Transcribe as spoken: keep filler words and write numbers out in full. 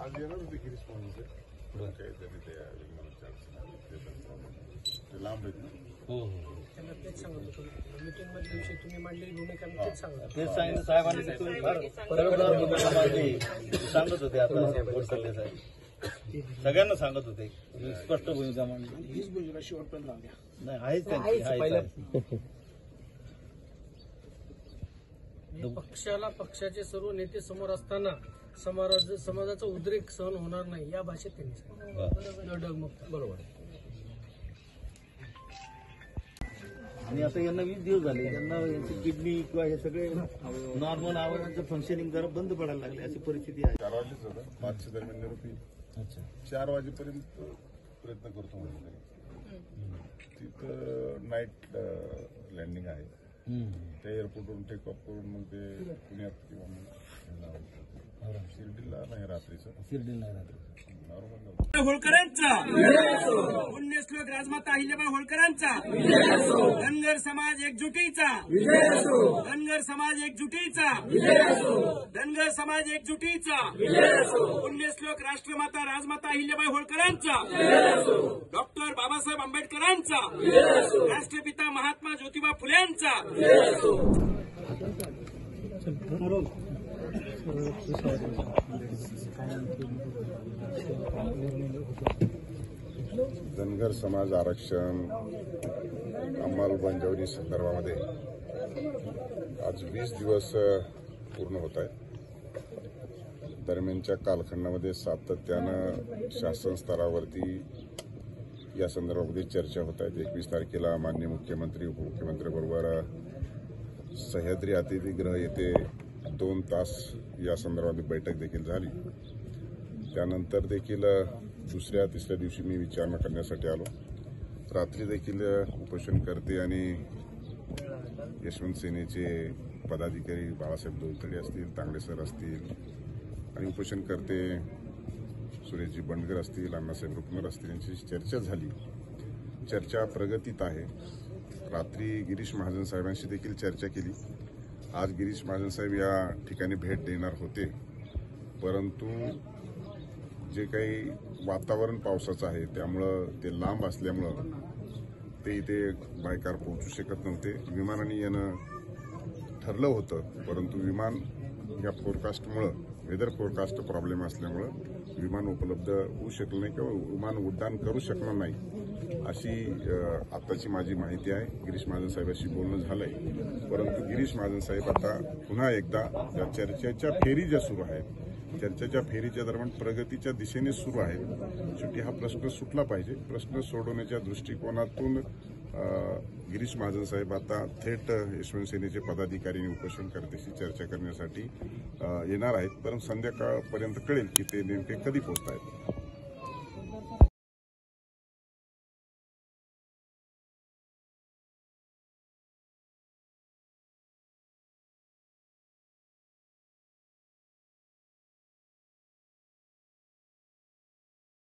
आज येणार होते गिरीश महाजन काहीतरी ते लांब आहेत ना. हो हो त्यांना तेच सांगत होतो मीटिंग मध्ये दिवशी तुम्ही मांडलेली भूमिका मी तेच सांगत तेच सांगितलं साहेबांनी की तुम्ही फार परंपरा भूमिका मांडली सांगत होते आता गोडसल्ले साहेब सगळ्यांना सांगत होते स्पष्ट भूमिका मांडली. हीच भूमिका शेवटपर्यंत लावल्या. नाही आहेच त्यांची आहे. पक्षाला पक्षाचे सर्व नेते समोर असताना समाज समाजाचा उद्रेक सहन होणार नाही या भाषेत त्यांनी सांगितलं. डगमगता बरोबर. आणि आता यांना वीस दिवस झाले यांना यांची किडनी किंवा हे सगळे नॉर्मल आवरांचं फंक्शनिंग जरा बंद पडायला लागले अशी परिस्थिती आहे. चार वाजेच होतं पाचशे दरम्यान निरोपी अच्छा चार वाजेपर्यंत प्रयत्न करतो म्हणजे तिथं नाईट लँडिंग आहे. त्या एअरपोर्टवरून टेक ऑफ करून मग ते पुण्यात किंवा मग शिर्डीला नाही रात्रीचं शिर्डी नाही राहत होळकरांचा पुण्यश्लोक राजमाता अहिल्याबाई होळकरांचा धनगर समाज एकजुटीचा धनगर समाज एकजुटीचा धनगर समाज एकजुटीचा पुण्यश्लोक राष्ट्रमाता राजमाता अहिल्याबाई होळकरांचा डॉक्टर बाबासाहेब आंबेडकरांचा राष्ट्रपिता महात्मा ज्योतिबा फुलेंचा धनगर समाज आरक्षण अंमलबजावणी संदर्भामध्ये आज वीस दिवस पूर्ण होत आहेत. दरम्यानच्या कालखंडामध्ये सातत्यानं शासन स्तरावरती या संदर्भामध्ये चर्चा होत आहेत. एकवीस तारखेला माननीय मुख्यमंत्री उपमुख्यमंत्र्यांबरोबर सह्याद्री अतिथीगृह येथे दोन तास या संदर्भात बैठक देखील झाली. त्यानंतर देखील दुसऱ्या तिसऱ्या दिवशी मी विचारणा करण्यासाठी आलो. रात्री देखील उपोषणकर्ते आणि यशवंत सेनेचे पदाधिकारी बाळासाहेब दोलतडे असतील, तांगडे सर असतील आणि उपोषणकर्ते सुरेशजी बंडगर असतील, अण्णासाहेब रुक्मर असतील यांची चर्चा झाली. चर्चा प्रगतीत आहे. रात्री गिरीश महाजन साहेबांशी देखील चर्चा केली. आज गिरीश महाजन साहेब या ठिकाणी भेट देणार होते, परंतु जे काही वातावरण पावसाचं आहे त्यामुळं ते लांब असल्यामुळं ते इथे बायकार पोहोचू शकत नव्हते. विमानाने येणं ठरलं होतं, परंतु विमान या फोरकास्टमुळं वेदर फोरकास्ट प्रॉब्लेम असल्यामुळं विमान उपलब्ध होऊ शकलं नाही किंवा विमान उड्डाण करू शकणार नाही अशी आताची माझी माहिती आहे. गिरीश महाजन साहेबांशी बोलणं झालंय, परंतु गिरीश महाजन साहेब आता पुन्हा एकदा या चर्चेच्या फेरी ज्या सुरू आहेत चर्चेच्या फेरीच्या दरम्यान प्रगतीच्या दिशेने सुरू आहे. शेवटी हा प्रश्न सुटला पाहिजे. प्रश्न सोडवण्याच्या दृष्टिकोनातून गिरीश महाजन साहेब आता थेट यशवंत सेनेचे पदाधिकारी आणि उपोषणकर्त्याशी चर्चा करण्यासाठी येणार आहेत, परंतु संध्याकाळपर्यंत कळेल की ते नेमके कधी पोहोचत आहेत.